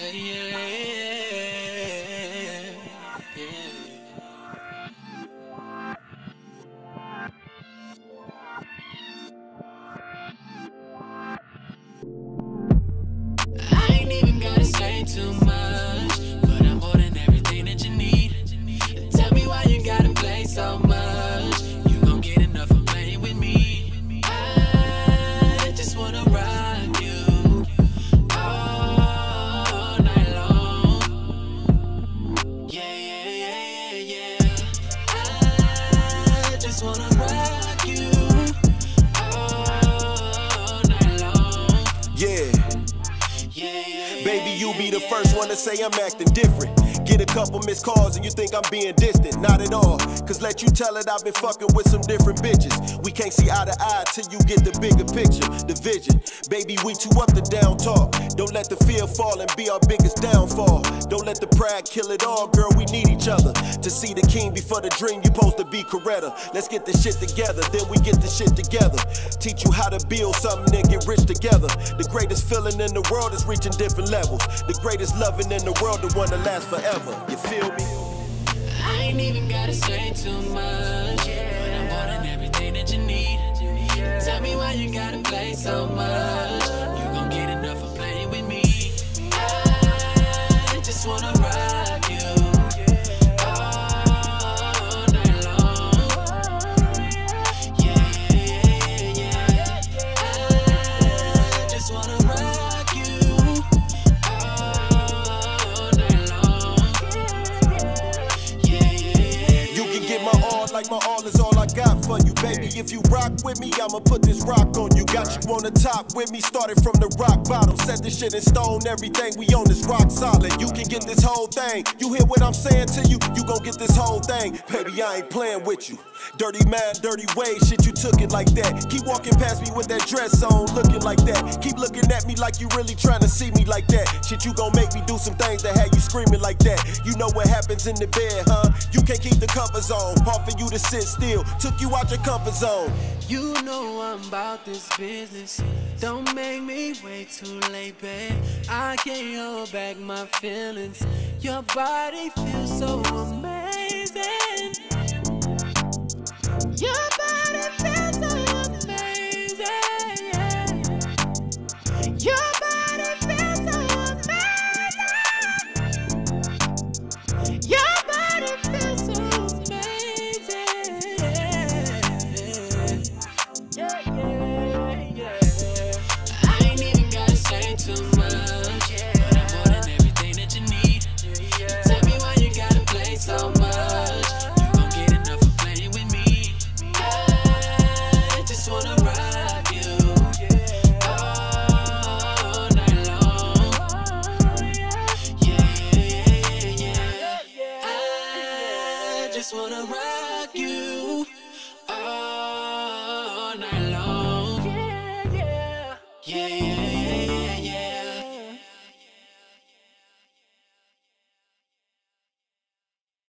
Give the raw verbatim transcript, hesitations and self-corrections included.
Yeah, yeah, yeah. I ain't even gotta say too much, but I'm more than everything that you need. Tell me why you gotta play so much. You gon' get enough of playing with me. I just wanna rock you all night long. Yeah, yeah, yeah, yeah, yeah. I just wanna rock you all night long. Yeah. Yeah, yeah, Baby, you be the first one to say I'm acting different. Get a couple missed calls and you think I'm being distant. Not at all, cause let you tell it I've been fucking with some different bitches. We can't see eye to eye till you get the bigger picture, the vision. Baby, we too up to down talk. Don't let the fear fall and be our biggest downfall. Don't let the pride kill it all, girl, we need each other. To see the king before the dream, you supposed to be Coretta. Let's get this shit together, then we get this shit together. Teach you how to build something and get rich together. The greatest feeling in the world is reaching different levels. The greatest loving in the world, the one that lasts forever. You feel me? I ain't even gotta say too much, but I'm more than everything that you need. Tell me why you gotta play so much. You gon' get enough of playing with me. I just wanna rock you all night long. Yeah, yeah, yeah, yeah. I just wanna rock you all night long. Yeah, yeah, yeah. You can get my all like my all is all I got for you, baby. If you rock with me, I'ma put this rock on you. Got you on the top with me, started from the rock bottom. Set this shit in stone, everything we own is rock solid. You can get this whole thing. You hear what I'm saying to you? You gon' get this whole thing. Baby, I ain't playing with you. Dirty mind, dirty way, shit, you took it like that. Keep walking past me with that dress on, looking like that. Keep looking at me like you really trying to see me like that. Shit, you gon' make me do some things that have you screaming like that. You know what happens in the bed, huh? You can't keep the covers on. Hard for you to sit still. Took you out your comfort zone. You know I'm about this business. Don't make me wait too late, babe. I can't hold back my feelings. Your body feels so amazing.